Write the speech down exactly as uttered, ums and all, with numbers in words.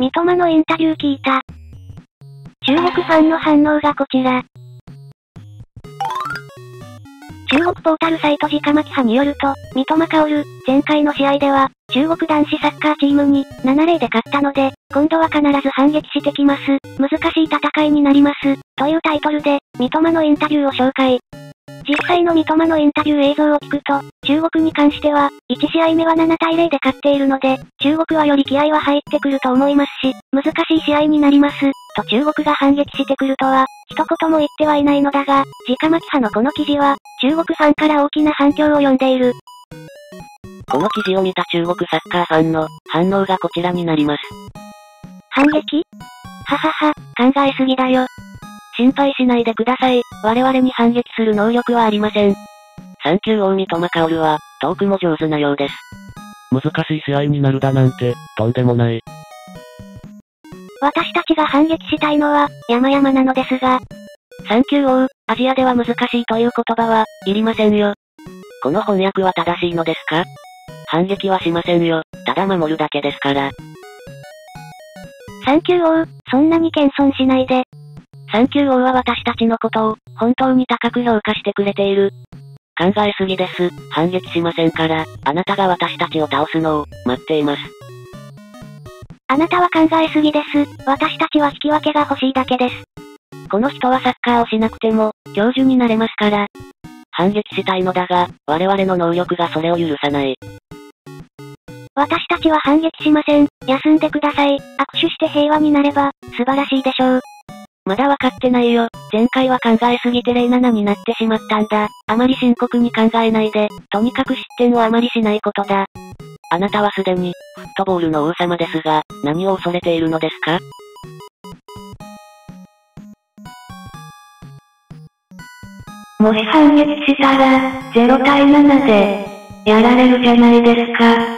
三笘のインタビュー聞いた。中国ファンの反応がこちら。中国ポータルサイト直巻派によると、三笘薫、前回の試合では、中国男子サッカーチームにななたいで勝ったので、今度は必ず反撃してきます。難しい戦いになります。というタイトルで、三笘のインタビューを紹介。実際の三笘のインタビュー映像を聞くと、中国に関しては、いち試合目はななたいゼロで勝っているので、中国はより気合は入ってくると思いますし、難しい試合になります。と中国が反撃してくるとは、一言も言ってはいないのだが、直巻派のこの記事は、中国ファンから大きな反響を呼んでいる。 この記事を見た中国サッカーファンの反応がこちらになります。 反撃？ははは、考えすぎだよ。 心配しないでください。我々に反撃する能力はありません。サンキュー王三笘薫は、トークも上手なようです。 難しい試合になるだなんて、とんでもない。 私たちが反撃したいのは、山々なのですが。 サンキュー王、アジアでは難しいという言葉は、いりませんよ。この翻訳は正しいのですか？反撃はしませんよ。ただ守るだけですから。 サンキュー王、そんなに謙遜しないで。 サンキュー王は私たちのことを、本当に高く評価してくれている。考えすぎです。反撃しませんから、あなたが私たちを倒すのを、待っています。 あなたは考えすぎです。私たちは引き分けが欲しいだけです。 この人はサッカーをしなくても、教授になれますから。反撃したいのだが、我々の能力がそれを許さない。 私たちは反撃しません。休んでください。握手して平和になれば、素晴らしいでしょう。 まだわかってないよ。前回は考えすぎてゼロたいななになってしまったんだ。あまり深刻に考えないで、とにかく失点をあまりしないことだ。あなたはすでに、フットボールの王様ですが、何を恐れているのですか？ もし反撃したら、ゼロたいななで、やられるじゃないですか。